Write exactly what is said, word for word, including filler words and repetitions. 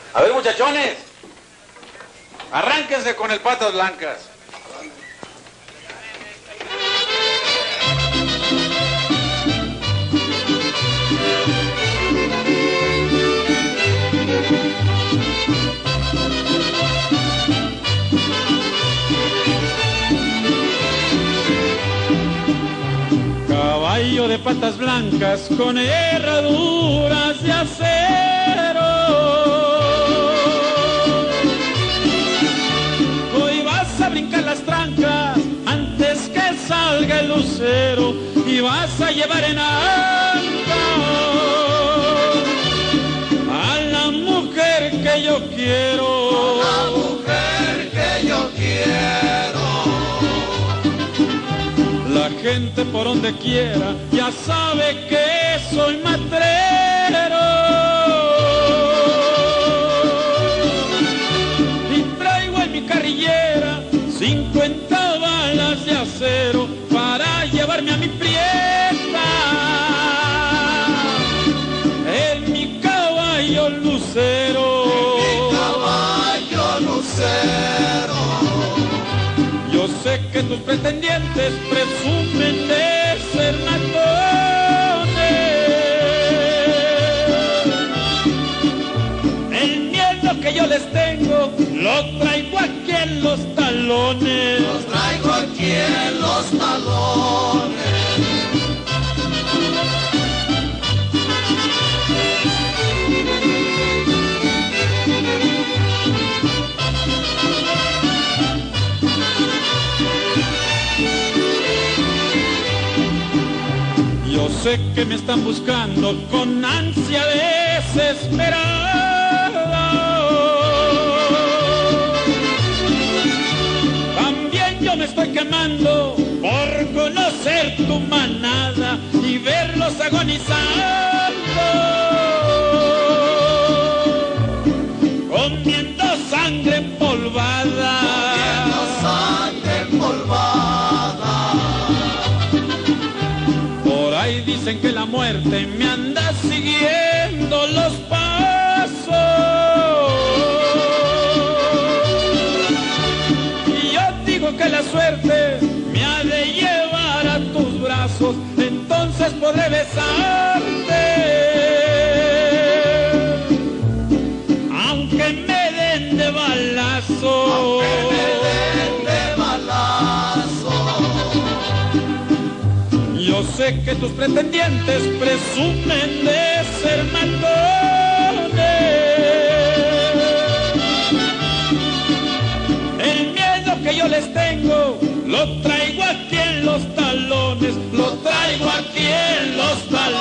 A ver, muchachones, arránquense con el Patas Blancas. Caballo de patas blancas con herraduras de acero, hoy vas a brincar las trancas antes que salga el lucero y vas a llevar en alta a la mujer que yo quiero, a la mujer que yo quiero. La gente por donde quiera ya sabe que soy matrero y traigo en mi carrillera cincuenta balas de acero para llevarme a mi prieta en mi caballo lucero. En mi caballo lucero. Yo sé que tus pretendientes presumen de ser matones. El miedo que yo les tengo lo traigo aquí en los talones. Los traigo aquí en los talones. Yo sé que me están buscando con ansia desesperada. También yo me estoy quemando por conocer tu manada y verlos agonizando, comiendo sangre empolvada. Comiendo sangre empolvada. Ahí dicen que la muerte me anda siguiendo los pasos y yo digo que la suerte me ha de llevar a tus brazos, entonces podré besarte aunque me den de balazo. Aunque me den de balazo. Yo sé que tus pretendientes presumen de ser matones. El miedo que yo les tengo lo traigo aquí en los talones, lo traigo aquí en los talones.